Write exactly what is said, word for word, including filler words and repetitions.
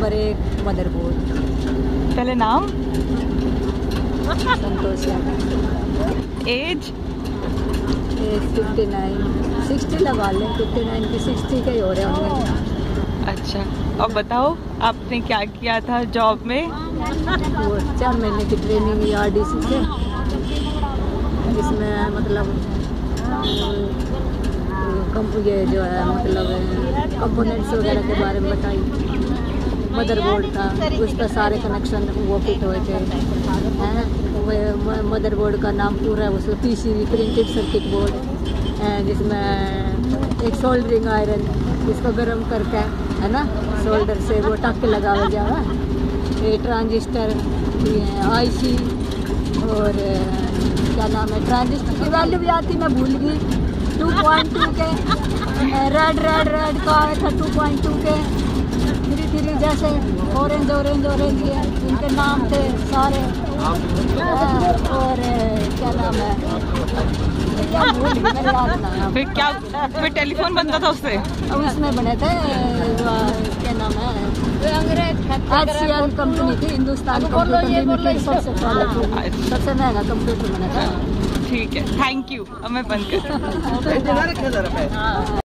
Number एक motherboard. पहले नाम? Santosh Yadav. Age? Age fifty nine sixty लगा लें, फिफ्टी नाइन की सिक्सटी के ही हो रहे होंगे। अच्छा, अब बताओ आपने क्या किया था जॉब में? वो चार महीने की ट्रेनिंग हुई आर डी सी से, जिसमें मतलब कंप ये जो है मतलब कंपोनेंट्स वगैरह के बारे में बताई। मदरबोर्ड था, उस पर सारे कनेक्शन वो फिट हुए थे हैं। मदरबोर्ड का नाम पूरा है, उसको P C B printed circuit board है, जिसमें एक सोल्डरिंग आयरन इसको गर्म करके है ना सोल्डर से वो टक लगा हुआ जावा, ये ट्रांजिस्टर, आई सी और क्या नाम है ट्रांजिस्टर की वैल्यू भी आती मैं भूल गई, टू पॉइंट टू के रेड रेड रेड का आया था टू पॉइंट टू के, थ्री थ्री जैसे ऑरेंज ऑरेंज ऑरेंज ये इनके नाम थे सारे। और क्या नाम है क्या भूल गई, मेरे याद ना है। फिर क्या फिर टेलीफोन बनता था उससे? उसमें बने थे क्या नाम है एच सी एल कंपनी थी, हिंदुस्तान कंप्यूटर लिमिटेड, सबसे पहले सबसे महंगा कंप्यूटर बना था। ठीक है, थैंक यू। अब मैं बंद कर